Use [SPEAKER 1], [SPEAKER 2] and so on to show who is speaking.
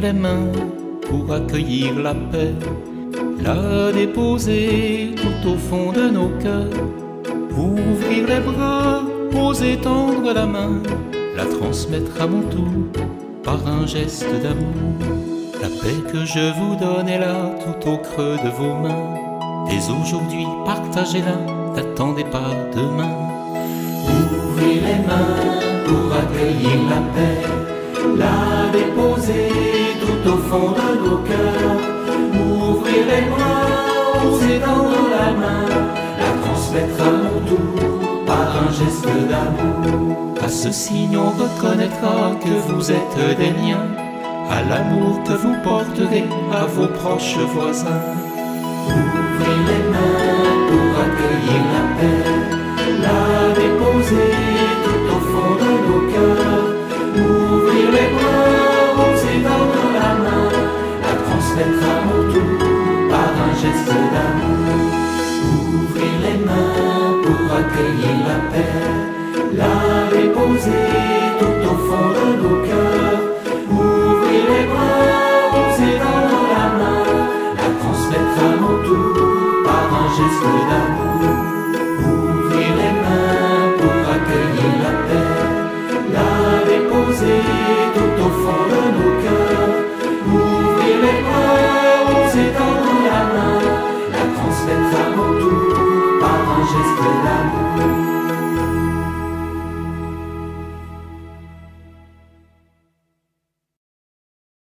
[SPEAKER 1] les mains pour accueillir la paix, la déposer tout au fond de nos cœurs, ouvrir les bras, oser tendre la main, la transmettre à mon tour par un geste d'amour. La paix que je vous donne est là tout au creux de vos mains. Dès aujourd'hui, partagez-la, n'attendez pas demain. Ouvrez les mains pour accueillir la paix, la déposer tout au fond de nos cœurs. Ouvrez les bras, osez tendre la main, la transmettre à mon tour par un geste d'amour. À ce signe on reconnaîtra que vous êtes des miens, à l'amour que vous porterez à vos proches voisins. Ouvrez les mains pour accueillir la paix, la déposer tout au fond de nos cœurs. Ouvrir les bras, oser tendre la main, la transmettre à mon tour par un geste d'amour. Ouvrez les mains pour accueillir la paix,